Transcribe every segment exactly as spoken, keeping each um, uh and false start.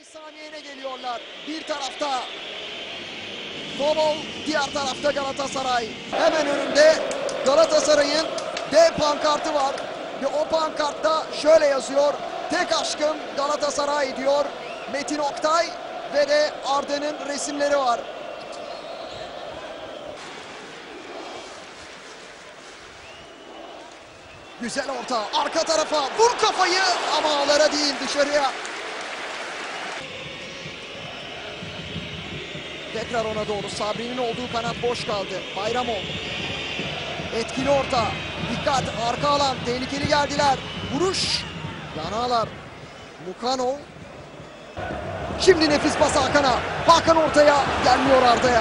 saniyene geliyorlar. Bir tarafta Tobol, diğer tarafta Galatasaray. Hemen önünde Galatasaray'ın dev pankartı var. Ve o pankartta şöyle yazıyor: tek aşkım Galatasaray diyor Metin Oktay ve de Arda'nın resimleri var. Güzel orta, arka tarafa vur kafayı ama ağlara değil, dışarıya. Tekrar ona doğru, Sabri'nin olduğu kanat boş kaldı. Bayramov. Etkili orta. Dikkat, arka alan, tehlikeli geldiler. Vuruş. Yanağlar. Mukanov. Şimdi nefis pas Hakan'a. Hakan ortaya, gelmiyor Arda'ya.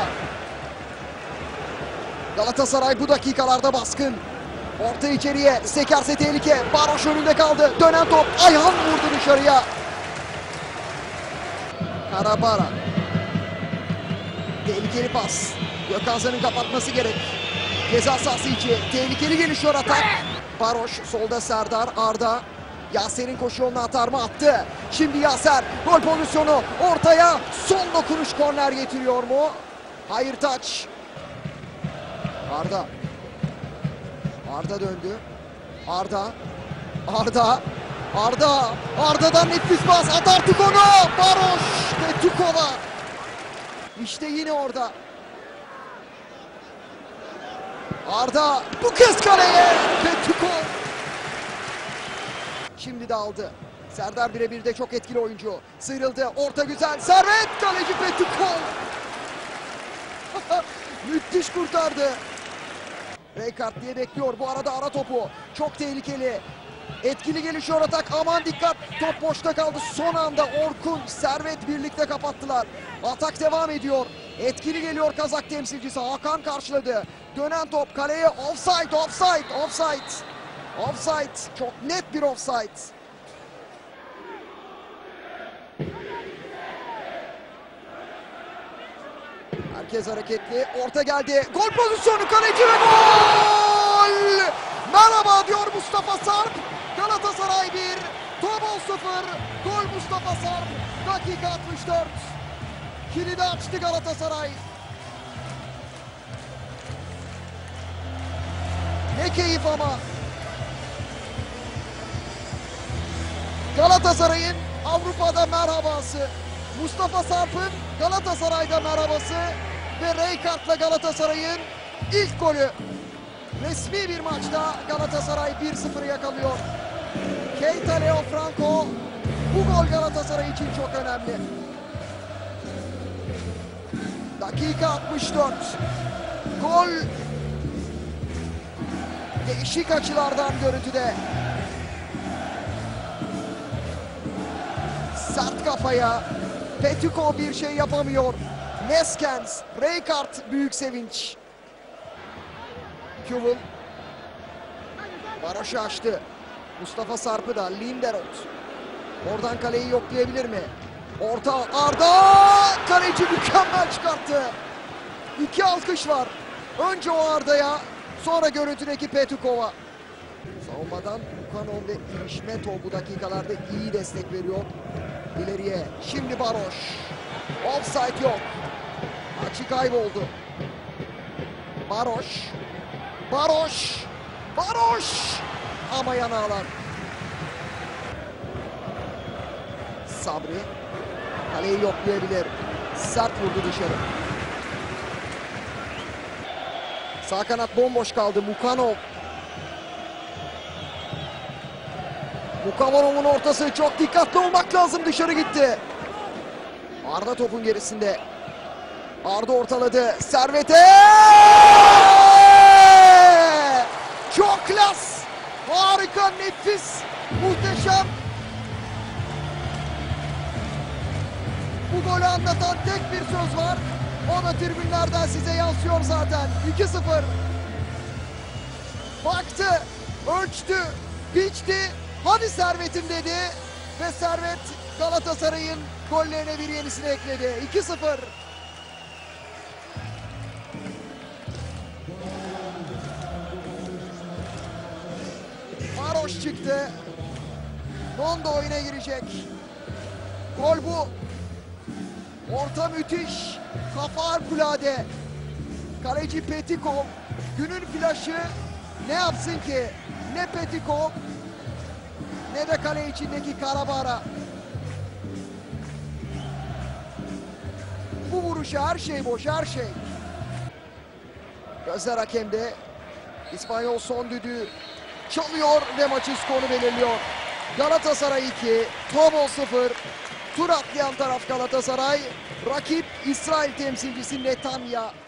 Galatasaray bu dakikalarda baskın. Orta içeriye, sekerse tehlike. Baroş önünde kaldı. Dönen top, Ayhan vurdu dışarıya. Karabara. Tehlikeli pas. Gökhan'ın kapatması gerek. Ceza sahası içi. Tehlikeli gelişiyor atak. Baroş, solda Serdar, Arda. Yaser'in koşu yoluna atar mı? Attı. Şimdi Yaser. Gol pozisyonu. Ortaya. Son dokunuş, korner getiriyor mu? Hayır, taç. Arda. Arda döndü. Arda. Arda. Arda. Arda'dan nefis pas. At artık onu. Baroş ve Tukova. İşte yine orada. Arda bu kez kaleye ve Tukov. Şimdi de aldı. Serdar birebir de çok etkili oyuncu. Sıyrıldı. Orta güzel. Servet, kaleci Petukov. Müthiş kurtardı. Rijkaard diye bekliyor. Bu arada ara topu. Çok tehlikeli. Etkili gelişiyor atak. Aman dikkat. Top boşta kaldı. Son anda Orkun, Servet birlikte kapattılar. Atak devam ediyor. Etkili geliyor Kazak temsilcisi. Hakan karşıladı. Dönen top kaleye. Offside, offside, offside. Offside. Çok net bir offside. Herkes hareketli. Orta geldi. Gol pozisyonu, kaleci ve gol! Merhaba diyor Mustafa Sarp. Galatasaray bir, Tobol sıfır. Gol Mustafa Sarp. Dakika altmış dört. Kilidi açtı Galatasaray. Ne keyif ama. Galatasaray'ın Avrupa'da merhabası. Mustafa Sarp'ın Galatasaray'da merhabası ve Rijkaard'la Galatasaray'ın ilk golü. Resmi bir maçta Galatasaray bir sıfır yakalıyor. Keita Leo Franco, bu gol Galatasaray için çok önemli. Dakika altmış dört. Gol değişik açılardan görüntüde. Sert kafaya. Petukov bir şey yapamıyor. Neskens, Rijkaard büyük sevinç. Kübel. Baroş'u açtı. Mustafa Sarp'ı da, Linderoth. Oradan kaleyi yoklayabilir mi? Orta, Arda! Kaleci mükemmel çıkarttı. İki alkış var. Önce o Arda'ya, sonra görüntüdeki Petukov'a. Savunmadan Mukanov ve İrişmetov bu dakikalarda iyi destek veriyor. İleriye. Şimdi Baroş. Offside yok. Açı kayboldu. Baroş. Baroş. Baroş. Ama yanağlar. Sabri. Kaleyi yoklayabilir. Sert vurdu dışarı. Sağ kanat bomboş kaldı. Mukanov. Mukanov'un ortası, çok dikkatli olmak lazım, dışarı gitti. Arda topun gerisinde. Arda ortaladı. Servet'e! Çok klas! Harika, nefis, muhteşem. Bu golü anlatan tek bir söz var. O da tribünlerden size yansıyor zaten. iki sıfır. Baktı, ölçtü, biçti. Hadi Servet'im dedi ve Servet Galatasaray'ın gollerine bir yenisini ekledi. iki sıfır. Baroş çıktı. Mondo oyuna girecek. Gol bu. Orta müthiş. Kafa harikulade. Kaleci Petikov. Günün flaşı ne yapsın ki? Ne Petikov ne de kale içindeki Karabara. Bu vuruşa her şey boş, her şey. Gözler hakemde. İspanyol son düdüğü çalıyor ve maçın skoru belirliyor. Galatasaray iki, Tobol sıfır. Tur atlayan taraf Galatasaray. Rakip İsrail temsilcisi Netanya.